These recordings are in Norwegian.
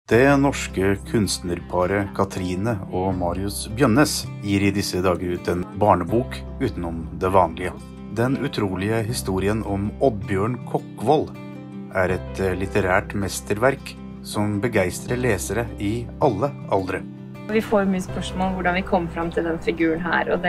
Det norske kunstnerparet Katrine og Marius Bjønnes gir i disse dager ut en barnebok utenom det vanlige. Den utrolige historien om Oddbjørn Kokkvold er et litterært mesterverk som begeistrer lesere i alle aldre. Vi får mye spørsmål om hvordan vi kom frem til den figuren her, og det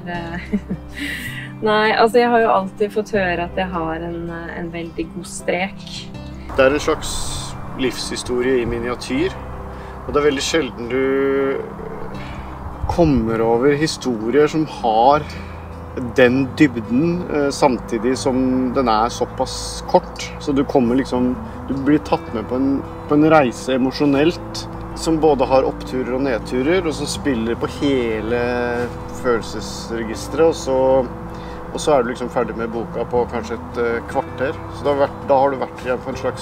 Nei, altså jeg har jo alltid fått høre at jeg har en veldig god strek. Det er en slags livshistorie i miniatyr, og det er veldig sjelden du kommer over historier som har den dybden samtidig som den er såpass kort. Så du blir tatt med på en reise emosjonelt som både har oppturer og nedturer, og som spiller på hele følelsesregisteret, og så er du liksom ferdig med boka på kanskje et kvarter. Så da har du vært igjen på en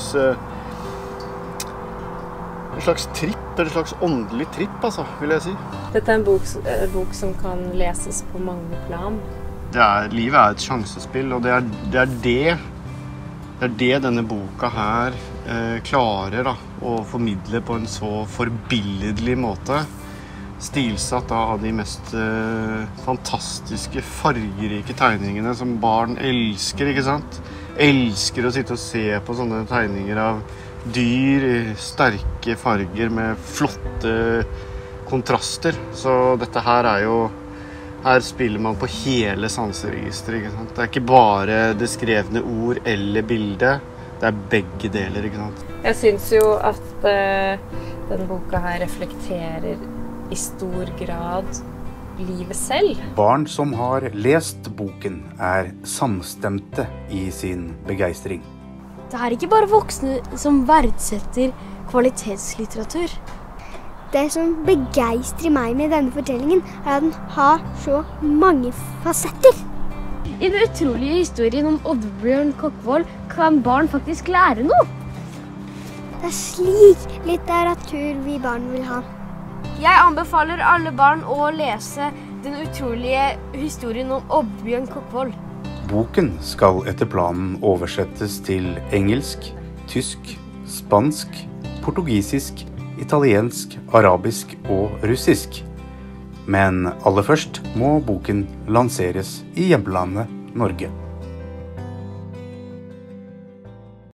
slags tripp, en slags åndelig tripp, altså, vil jeg si. Dette er en bok som kan leses på mange plan. Livet er et sjansespill, og det er det denne boka her klarer da, å formidle på en så forbilledlig måte. Stilsatt av de mest fantastiske, fargerike tegningene som barn elsker, ikke sant? Elsker å sitte og se på sånne tegninger av dyr i sterke farger med flotte kontraster. Så dette her her spiller man på hele sanseregisteret, ikke sant? Det er ikke bare det skrevne ord eller bilde, det er begge deler, ikke sant? Jeg synes jo at denne boka her reflekterer i stor grad livet selv. Barn som har lest boken er samstemte i sin begeistring. Det er ikke bare voksne som verdsetter kvalitetslitteratur. Det som begeistrer meg med denne fortellingen, er at den har så mange fasetter. I den utrolige historien om Oddbjørn Kokkvold kan barn faktisk lære noe. Det er slik litteratur vi barn vil ha. Jeg anbefaler alle barn å lese den utrolige historien om Oddbjørn Kokkvold. Boken skal etter planen oversettes til engelsk, tysk, spansk, portugisisk, italiensk, arabisk og russisk. Men aller først må boken lanseres i hjemlandet Norge.